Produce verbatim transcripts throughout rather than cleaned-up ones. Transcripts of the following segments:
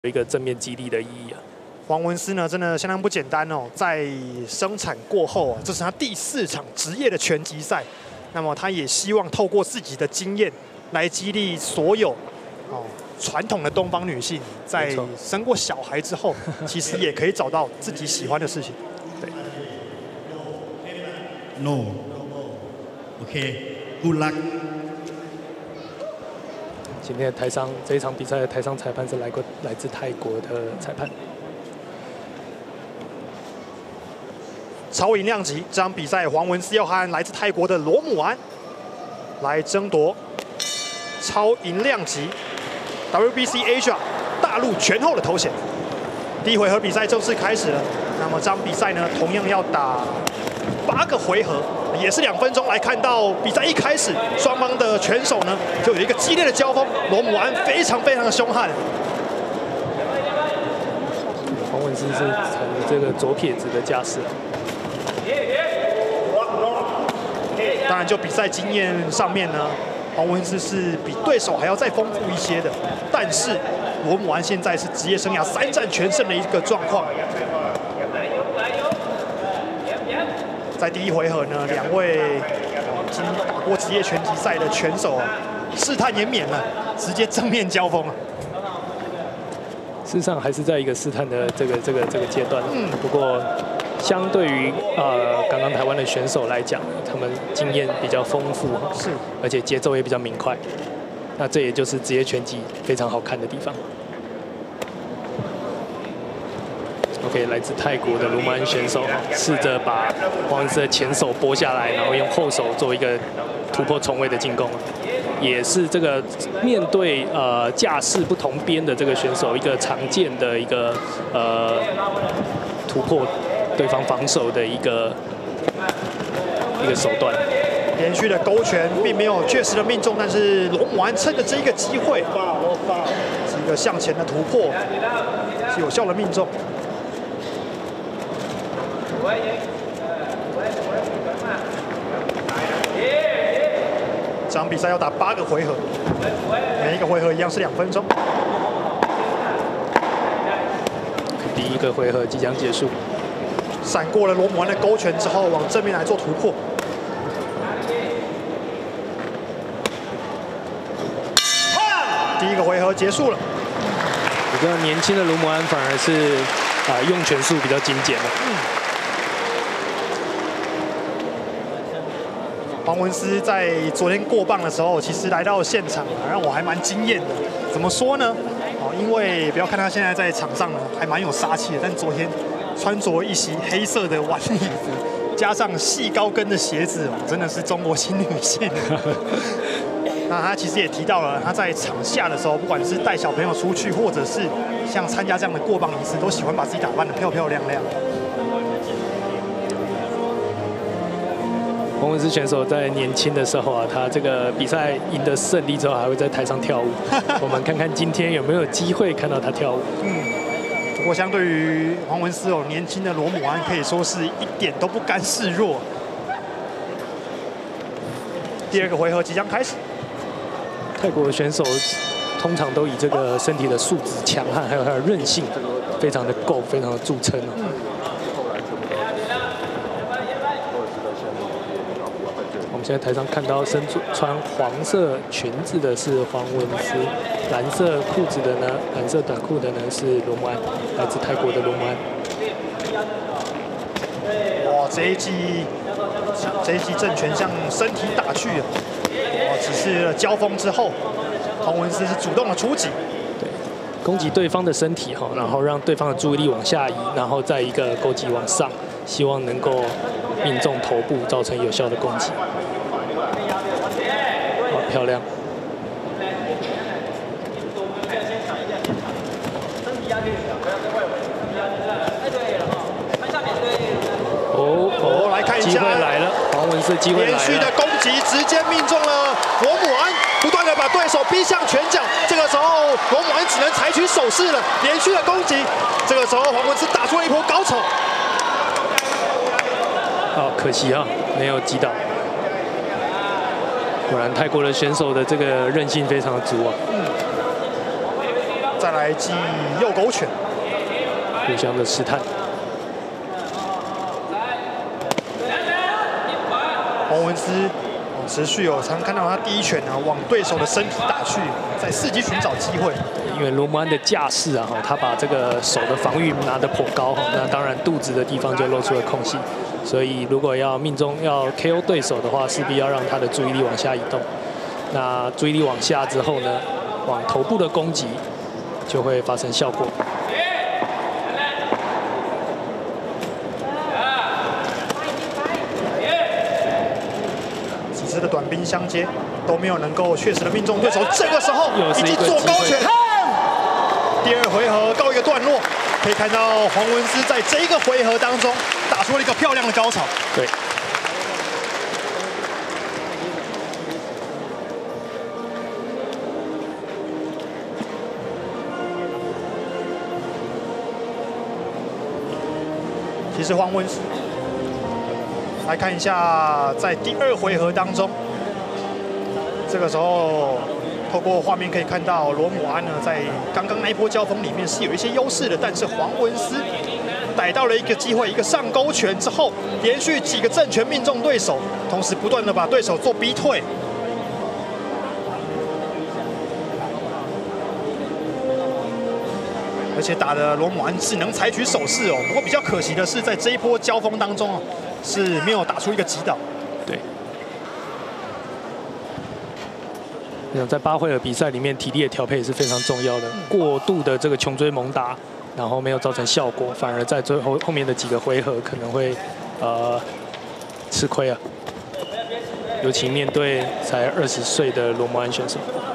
有一个正面激励的意义啊。 黄文思呢，真的相当不简单哦，在生产过后啊，这是他第四场职业的拳击赛。那么他也希望透过自己的经验来激励所有哦传统的东方女性，在生过小孩之后，其实也可以找到自己喜欢的事情。对。 No。OK。Good luck。 今天的台上这一场比赛的台上裁判是来过来自泰国的裁判。 超银量级这场比赛，黄文思要和来自泰国的罗姆安来争夺超银量级 W B C Asia 大陆拳后的头衔。第一回合比赛正式开始了。那么这场比赛呢，同样要打八个回合，也是两分钟。来看到比赛一开始，双方的拳手呢就有一个激烈的交锋。罗姆安非常非常的凶悍。 黄文思是采这个左撇子的架势。 当然，就比赛经验上面呢，黄文思是比对手还要再丰富一些的。但是罗姆安现在是职业生涯三战全胜的一个状况。在第一回合呢，两位已经打过职业拳击赛的拳手啊，试探也免了，直接正面交锋啊。 事实上还是在一个试探的这个这个这个阶段。嗯，不过。相对于呃刚刚台湾的选手来讲，他们经验比较丰富， 是， 而且节奏也比较明快。那这也就是职业拳击非常好看的地方。OK， 来自泰国的卢曼选手试着把黄文思的前手拨下来，然后用后手做一个突破重围的进攻，也是这个面对呃架势不同边的这个选手一个常见的一个呃突破。对方防守的一个一个手段， 连续的勾拳并没有确实的命中，但是罗姆安趁着这一个机会，是一个向前的突破，是有效的命中。这场比赛要打八个回合，每一个回合一样是两分钟。 第一个回合即将结束。 闪过了罗姆安的勾拳之后，往正面来做突破。第一个回合结束了。 比较年轻的罗姆安反而是啊、呃、用拳数比较精简的。嗯。 黄文思在昨天过磅的时候，其实来到现场啊，让我还蛮惊艳的。怎么说呢？哦，因为不要看他现在在场上呢，还蛮有杀气的，但昨天。穿着一袭黑色的晚礼服，加上细高跟的鞋子，真的是中国新女性。那他其实也提到了，他在场下的时候，不管是带小朋友出去，或者是像参加这样的过磅仪式，都喜欢把自己打扮得漂漂亮亮。 黄文思选手在年轻的时候啊，他这个比赛赢得胜利之后，还会在台上跳舞。我们看看今天有没有机会看到他跳舞。 嗯。不过，相对于黄文思哦，年轻的罗姆安可以说是一点都不甘示弱。第二个回合即将开始。 泰国的选手通常都以这个身体的素质强悍，还有他的韧性，非常的够，非常的著称哦。嗯、我们现在台上看到身穿黄色裙子的是黄文思。蓝色裤子的呢，蓝色短裤的呢是罗姆安，来自泰国的罗姆安。 哇，这一记这一记正拳向身体打去啊！哇，只是交锋之后，黄文思是主动的出击， 对，攻击对方的身体哈，然后让对方的注意力往下移，然后再一个勾击往上，希望能够命中头部，造成有效的攻击。哇，漂亮！哦哦，来看一下，机会来了，黄文思机会来了， 连续的攻击直接命中了罗姆安，不断的把对手逼向拳脚。这个时候，罗姆安只能采取手势了，连续的攻击。这个时候，黄文思打出了一波高潮。 哦，可惜啊，没有击倒。果然，泰国的选手的这个韧性非常的足啊。嗯。 再来记右勾拳， 互相的试探。 黄文思持续有常看到他第一拳啊往对手的身体打去，在伺机寻找机会。 因为罗姆安的架势啊，他把这个手的防御拿得颇高，那当然肚子的地方就露出了空隙。所以如果要命中要 K O 对手的话，势必要让他的注意力往下移动。那注意力往下之后呢，往头部的攻击就会发生效果。 几次的短兵相接都没有能够确实的命中对手，这个时候一记左高拳。第二回合告一个段落，可以看到黄文思在这一个回合当中打出了一个漂亮的高潮。 对。 其实黄文思，来看一下在第二回合当中，这个时候。透过画面可以看到，罗姆安呢在刚刚那一波交锋里面是有一些优势的，但是黄文思逮到了一个机会，一个上勾拳之后，连续几个正拳命中对手，同时不断的把对手做逼退。而且打的罗姆安只能采取手势哦，不过比较可惜的是，在这一波交锋当中啊，是没有打出一个击倒。 对。在八回合比赛里面，体力的调配也是非常重要的。过度的这个穷追猛打，然后没有造成效果，反而在最后后面的几个回合可能会呃吃亏啊。尤其面对才二十岁的罗姆安选手。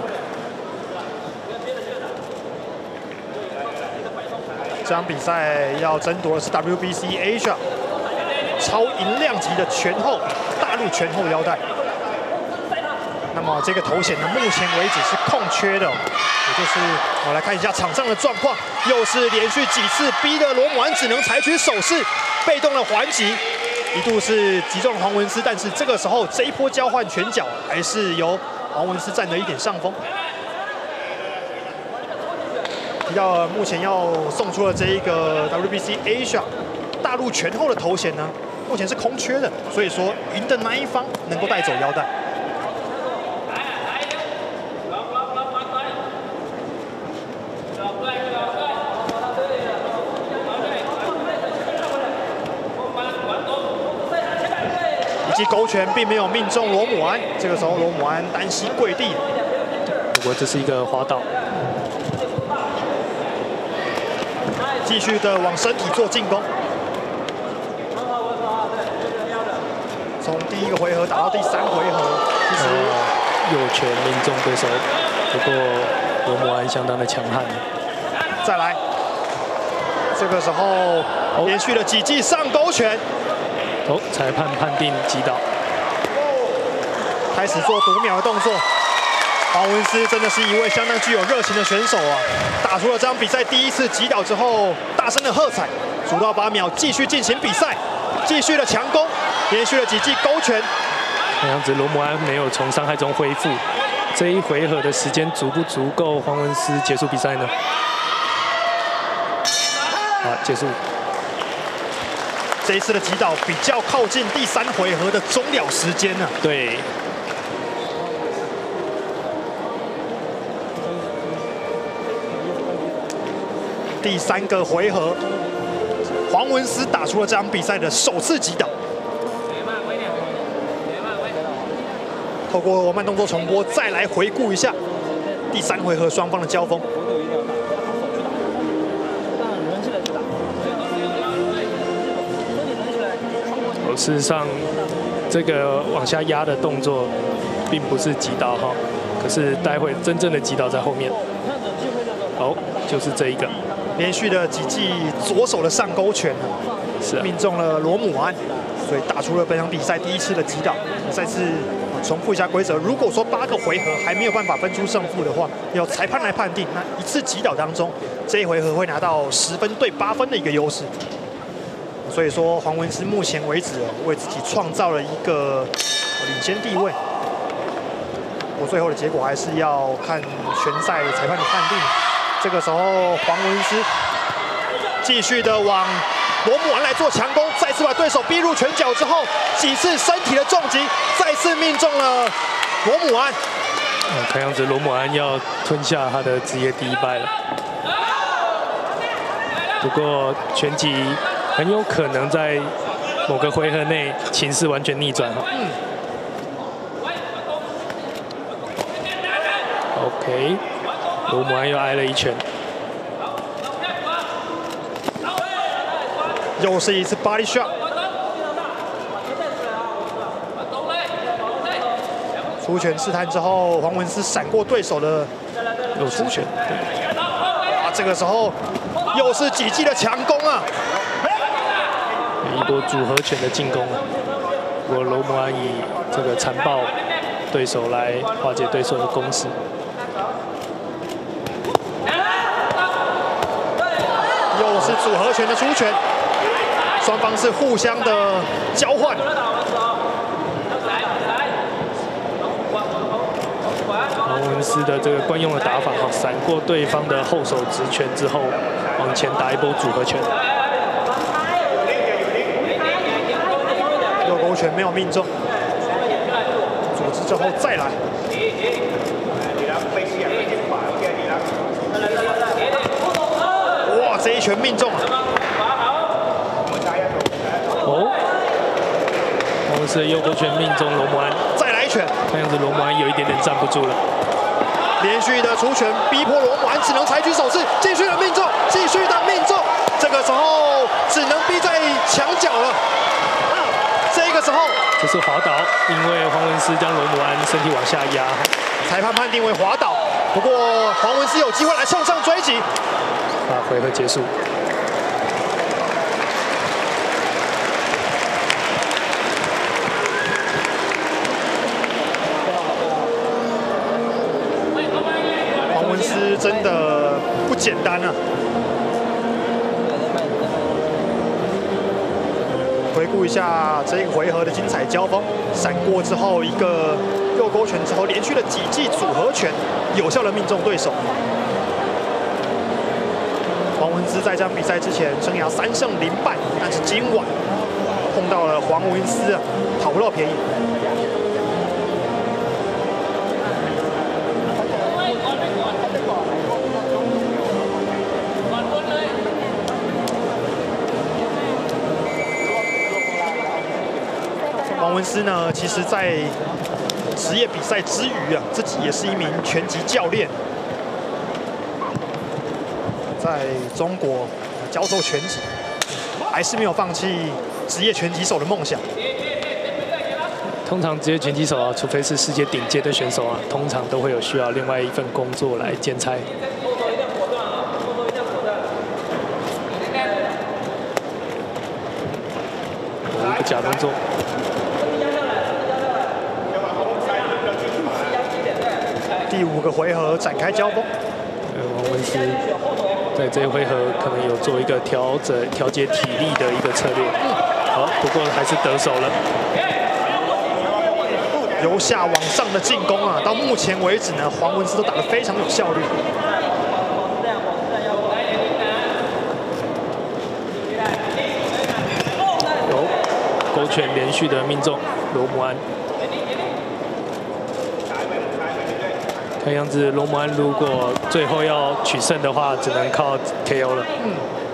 这场比赛要争夺的是 W B C Asia 超银量级的拳后大陆拳后腰带。那么这个头衔呢，目前为止是空缺的、哦，也就是我来看一下场上的状况，又是连续几次逼的罗姆安只能采取手势，被动的还击，一度是击中了黄文思，但是这个时候这一波交换拳脚还是由黄文思占了一点上风。提到目前要送出的这一个 W B C Asia 大陆拳后的头衔呢，目前是空缺的，所以说赢的那一方能够带走腰带。以及勾拳并没有命中罗姆安，这个时候罗姆安单膝跪地。 不过这是一个滑倒， 继续的往身体做进攻。从第一个回合打到第三回合，其实右拳命中对手，不过罗姆安相当的强悍。 再来，这个时候连续的几记上勾拳。 哦，裁判判定击倒， 开始做读秒的动作。黄文思真的是一位相当具有热情的选手啊！打出了这场比赛第一次击倒之后，大声的喝彩。数到八秒，继续进行比赛，继续的强攻，连续了几记勾拳。 看样子罗姆安没有从伤害中恢复，这一回合的时间足不足够黄文思结束比赛呢？好，结束。 这一次的击倒比较靠近第三回合的终了时间呢、啊。 对。 第三个回合，黄文思打出了这场比赛的首次击倒。透过慢动作重播，再来回顾一下第三回合双方的交锋。 事实上，这个往下压的动作并不是击倒哈，可是待会真正的击倒在后面。哦，就是这一个， 连续的几记左手的上勾拳呢， 是、啊、 命中了罗姆安，所以打出了本场比赛第一次的击倒。再次重复一下规则，如果说八个回合还没有办法分出胜负的话，由裁判来判定。那一次击倒当中，这一回合会拿到十分对八分的一个优势。所以说，黄文思目前为止为自己创造了一个领先地位。我最后的结果还是要看拳赛裁判的判定。 这个时候黄文思继续的往罗姆安来做强攻，再次把对手逼入拳脚之后，几次身体的重击，再次命中了罗姆安。 嗯，看样子罗姆安要吞下他的职业第一败了。不过拳击很有可能在某个回合内情势完全逆转哈。嗯。OK， 罗姆安又挨了一拳。 又是一次 body shot， 出拳试探之后，黄文思闪过对手的右出拳， 啊，这个时候又是几记的强攻啊！ 一波组合拳的进攻啊！不过罗姆安以这个残暴对手来化解对手的攻势。 又是组合拳的出拳，双方是互相的交换。 黄文思的这个惯用的打法，哈，闪过对方的后手直拳之后，往前打一波组合拳。 右勾拳没有命中，组织之后再来。 哇，这一拳命中啊！ 哦，黄文思的右勾拳命中罗姆安， 再来一拳。 看样子罗姆安有一点点站不住了。 连续的出拳逼迫罗姆安只能采取手势，继续的命中，继续的命中。这个时候只能逼在墙角了。这个时候这是滑倒，因为黄文思将罗姆安身体往下压， 裁判判定为滑倒。不过黄文思有机会来向上追击。 啊，回合结束。 黄文思真的不简单啊！回顾一下这个回合的精彩交锋，闪过之后一个右勾拳之后，连续的几记组合拳，有效的命中对手。 黄文思在这场比赛之前生涯三胜零败，但是今晚碰到了黄文思啊，讨不到便宜。黄文思呢，其实在职业比赛之余啊，自己也是一名拳击教练。 在中国教授拳击，还是没有放弃职业拳击手的梦想。 通常职业拳击手啊，除非是世界顶尖的选手啊，通常都会有需要另外一份工作来兼差。有一个假动作。 第五个回合展开交锋。 呃，王文思。 在这一回合可能有做一个调整、调节体力的一个策略，好，不过还是得手了。 由下往上的进攻啊，到目前为止呢，黄文思都打得非常有效率。 有勾拳连续的命中罗姆安。 看样子，罗姆安如果最后要取胜的话，只能靠 K O 了。嗯。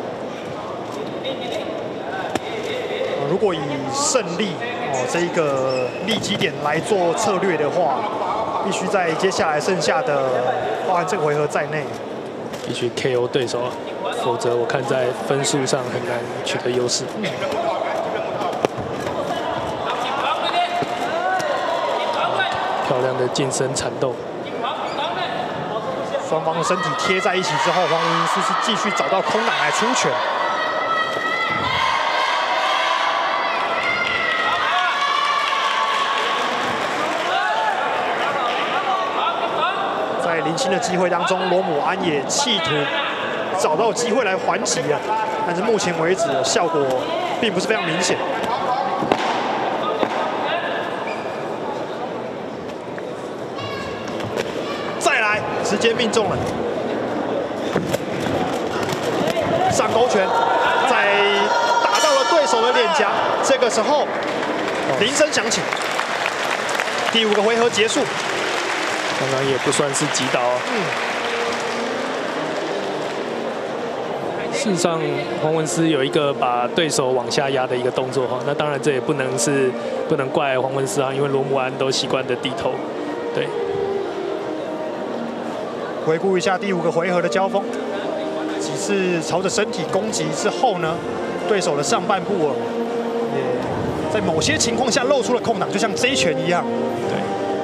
如果以胜利哦这一个利基点来做策略的话，必须在接下来剩下的，包含这个回合在内， 必须 K O 对手，否则我看在分数上很难取得优势。嗯 漂亮的近身缠斗。 双方的身体贴在一起之后，黄文思是继续找到空档来出拳。在零星的机会当中，罗姆安也企图找到机会来还击啊，但是目前为止效果并不是非常明显。 直接命中了。 上勾拳，在打到了对手的脸颊，这个时候铃声响起，第五个回合结束。 刚刚也不算是击倒啊。嗯。事实上，黄文思有一个把对手往下压的一个动作哈，那当然这也不能是不能怪黄文思啊，因为罗姆安都习惯的低头。对。 回顾一下第五个回合的交锋，几次朝着身体攻击之后呢，对手的上半部哦，也在某些情况下露出了空档，就像这一拳一样。 对。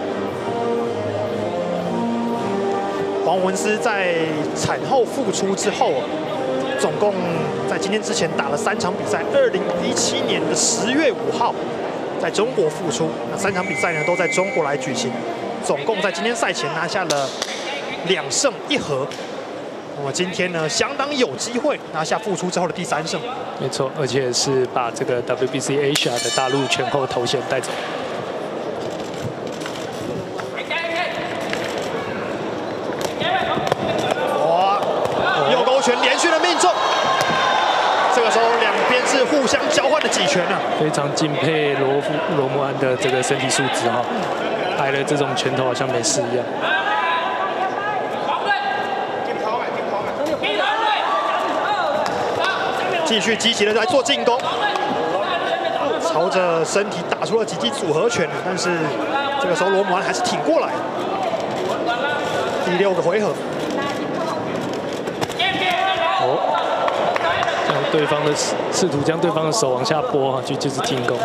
黄文思在产后复出之后，总共在今天之前打了三场比赛。二零一七年的十月五号，在中国复出，那三场比赛呢都在中国来举行，总共在今天赛前拿下了两胜一和。那么今天呢，相当有机会拿下复出之后的第三胜。 没错，而且是把这个 W B C Asia 的大陆拳后头衔带走。 哇，右勾拳连续的命中。这个时候两边是互相交换的几拳啊。 非常敬佩罗罗姆安的这个身体素质哈，挨了这种拳头好像没事一样。 继续积极的来做进攻，朝着身体打出了几记组合拳，但是这个时候罗姆安还是挺过来。第六个回合， 哦，将对方的试图将对方的手往下拨哈，去就是进攻。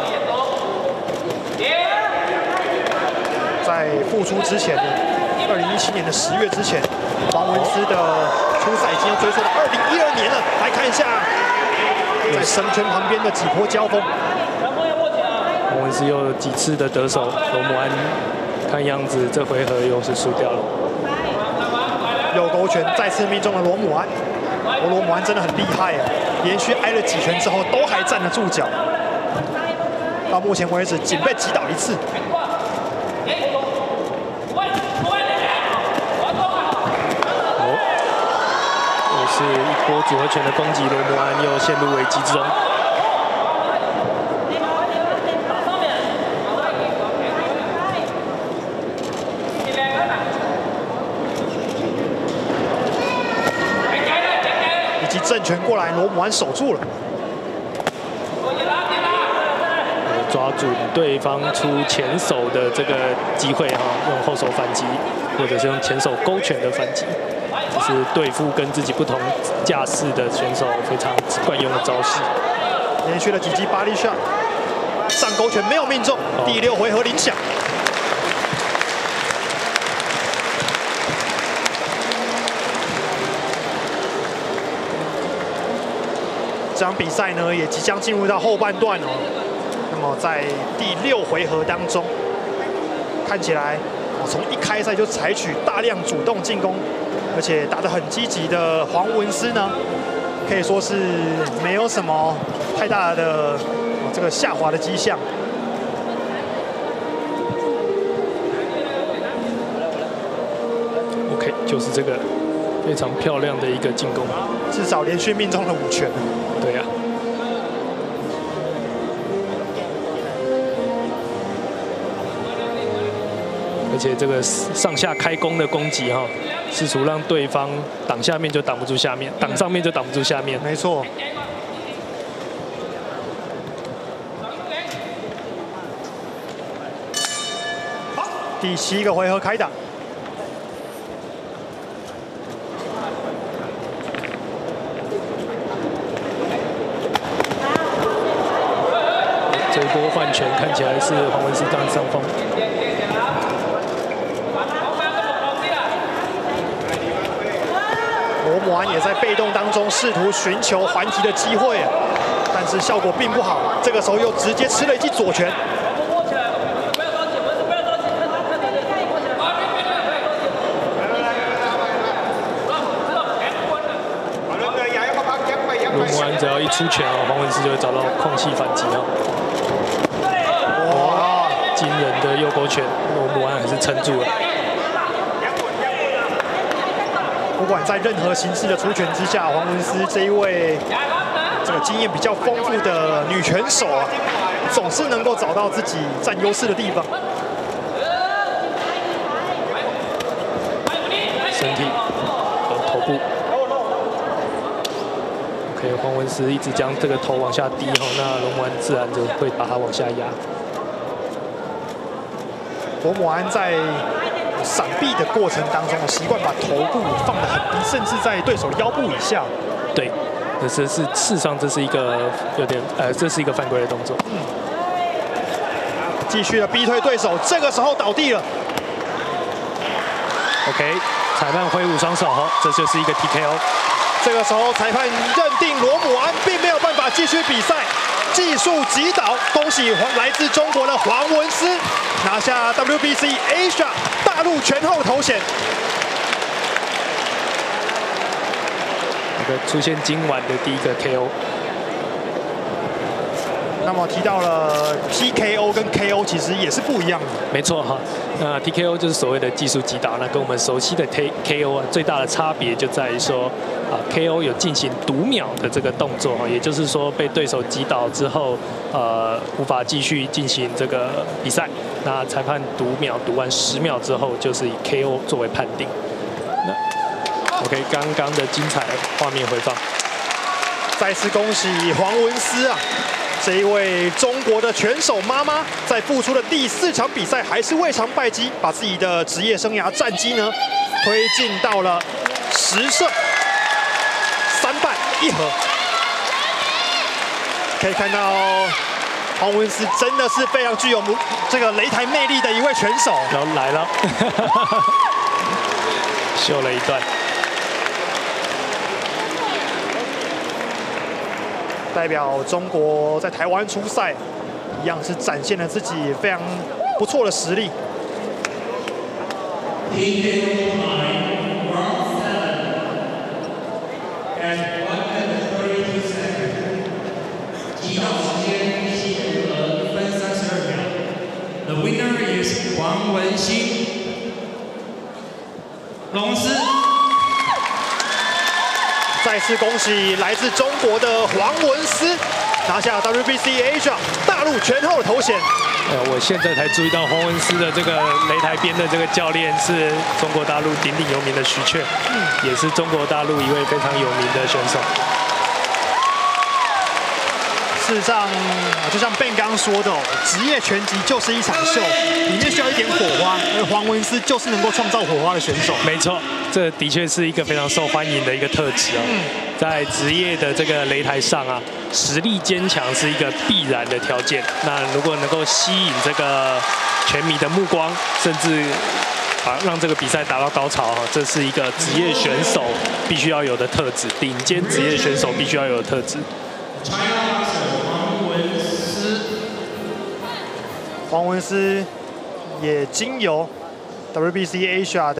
在复出之前呢，二零一七年的十月之前，黄文思的出赛已经要追溯到二零一二年了。来看一下，在绳圈旁边的几波交锋， 黄文思又有几次的得手，罗姆安看样子这回合又是输掉了。 右勾拳再次命中了罗姆安，罗姆安真的很厉害啊！连续挨了几拳之后都还站得住脚，到目前为止仅被击倒一次。 是一波组合拳的攻击，罗姆安又陷入危机之中。 以及正拳过来，罗姆安守住了， 抓住对方出前手的这个机会哈，用后手反击，或者是用前手勾拳的反击。这是对付跟自己不同架势的选手非常惯用的招式。 连续了几记body shot，上勾拳没有命中，哦、第六回合铃响。这场比赛呢，也即将进入到后半段哦。那么在第六回合当中，看起来从一开赛就采取大量主动进攻，而且打得很积极的黄文思呢，可以说是没有什么太大的这个下滑的迹象。 OK， 就是这个非常漂亮的一个进攻， 至少连续命中了五拳。 对呀、啊。而且这个上下开弓的攻击哈，试图让对方挡下面就挡不住下面，挡上面就挡不住下面。 没错。第七个回合开打。 这一波换拳看起来是黄文思占上风。 罗姆安也在被动当中试图寻求还击的机会，但是效果并不好。这个时候又直接吃了一记左拳。 罗姆安只要一出拳哦，黄文思就会找到空隙反击哦。哇，惊人的右勾拳，罗姆安还是撑住了。 不管在任何形式的出拳之下，黄文思这一位这个经验比较丰富的女拳手啊，总是能够找到自己占优势的地方。 身体和头部。OK， 黄文思一直将这个头往下低哈，那龙姆安自然就会把它往下压。 罗姆安在闪避的过程当中，习惯把头部放得很低，甚至在对手腰部以下。 对，可是是事实上这是一个有点呃，这是一个犯规的动作。 嗯。继续的逼退对手，这个时候倒地了。 OK， 裁判挥舞双手，这就是一个 T K O。 这个时候裁判认定罗姆安并没有办法继续比赛，技术击倒，恭喜来自中国的黄文思拿下 W B C Asia 大陆拳后头衔。 这个出现今晚的第一个 K O。 那么提到了 T K O 跟 K O 其实也是不一样的。 没错哈，那 T K O 就是所谓的技术击倒，那跟我们熟悉的 K O 啊最大的差别就在于说啊 K O 有进行读秒的这个动作哈，也就是说被对手击倒之后，呃无法继续进行这个比赛，那裁判读秒读完十秒之后，就是以 K O 作为判定。那 OK， 刚刚的精彩画面回放， 再次恭喜黄文思啊！这一位中国的拳手妈妈，在复出的第四场比赛还是未尝败绩，把自己的职业生涯战绩呢推进到了十胜三败一和。可以看到黄文思真的是非常具有这个擂台魅力的一位拳手。 然后来了，秀了一段。 代表中国在台湾出赛，一样是展现了自己非常不错的实力。 The winner is 黄文欣，龙思。 再次恭喜来自中国的黄文思拿下 W B C Asia 大陆拳后头衔。 呃，我现在才注意到黄文思的这个擂台边的这个教练是中国大陆鼎鼎有名的徐雀，嗯，也是中国大陆一位非常有名的选手。 事实上，就像 Ben 刚刚说的，职业拳击就是一场秀，里面需要一点火花，而黄文思就是能够创造火花的选手。 没错，这的确是一个非常受欢迎的一个特质啊。嗯，在职业的这个擂台上啊，实力坚强是一个必然的条件。那如果能够吸引这个拳迷的目光，甚至啊让这个比赛达到高潮，这是一个职业选手必须要有的特质，顶尖职业选手必须要有的特质。 黄文思也经由 W B C Asia 的